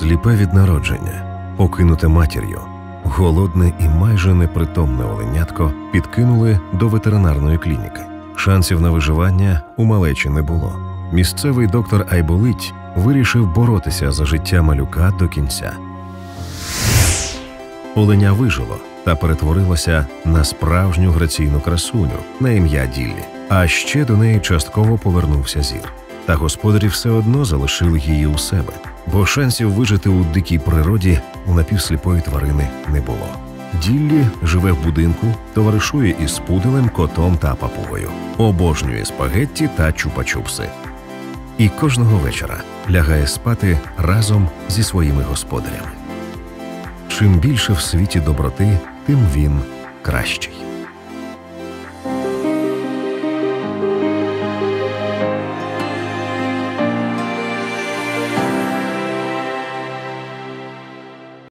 Сліпе від народження, покинуте матір'ю, голодне і майже непритомне оленятко підкинули до ветеринарної клініки. Шансів на виживання у малечі не було. Місцевий доктор Айболить вирішив боротися за життя малюка до кінця. Оленя вижило та перетворилося на справжню граційну красуню на ім'я Діллі. А ще до неї частково повернувся зір. Та господарі все одно залишили її у себе, бо шансів вижити у дикій природі у напівсліпої тварини не було. Діллі живе в будинку, товаришує із пуделем, котом та папугою, обожнює спагетті та чупа-чупси. І кожного вечора лягає спати разом зі своїми господарями. Чим більше в світі доброти, тим він кращий.